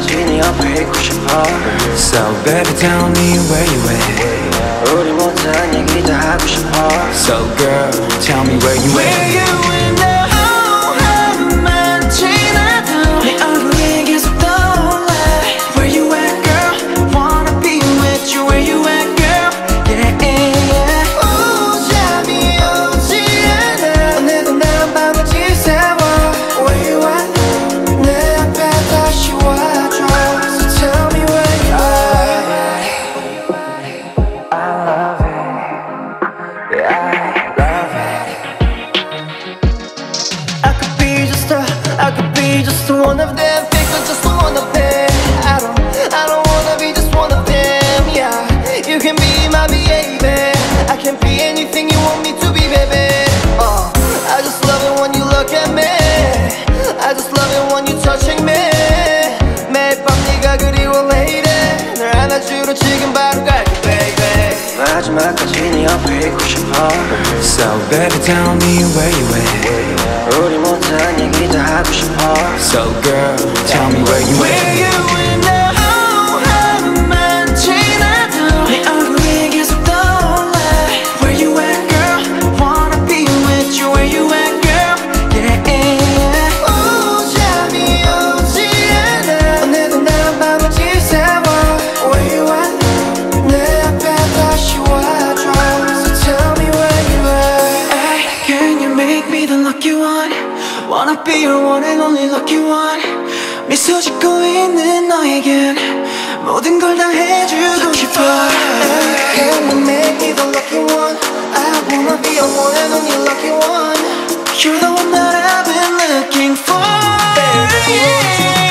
마지막까지 네 옆에 있고 싶어. So baby tell me where you at. 우리 못한 얘기 다 하고 싶어. So girl tell me where you at. Where you at now. 하루만 지나도 내 얼굴이 계속 떠올라. Where you at girl. Wanna be with you. Where you at girl. Yeah yeah. 잠이 오지 않아. 오늘도 난 밤을 지새워. Where you at. 내 앞에 다시 와줘. So tell me where you at. I love it. Yeah, I love it. I could be just one of them. Think I'm just one of them. I don't wanna be just one of them. Yeah, you can be my baby. I can be anything you want me to be, baby. I just love it when you look at me. I just love it when you touching me. 매일 밤 네가 그리워 lady. 널 안아주러 지금 바로 갈게, baby. 마지막까지 네 옆에 있고 싶어. So baby tell me where you at. 우리 못한 얘기 다 하고 싶어. So girl tell me where you Where at. you at now. 하루만 지나도 내 얼굴이 계속 떠올라. Where you at girl. Wanna be with you. Where you at girl. Yeah yeah. 잠이 오지 않아. 오늘도 난 밤을 지새워. Where you at. 내 앞에 다시 와줘. So tell me where you at. Ay, can you make me the lucky one? Wanna be your one and only lucky one. 미소 짓고 있는 너에겐 모든 걸 다 해주고 싶어. Can you make me the lucky one? I wanna be your one and only lucky one. You're the one that I've been looking for. Baby,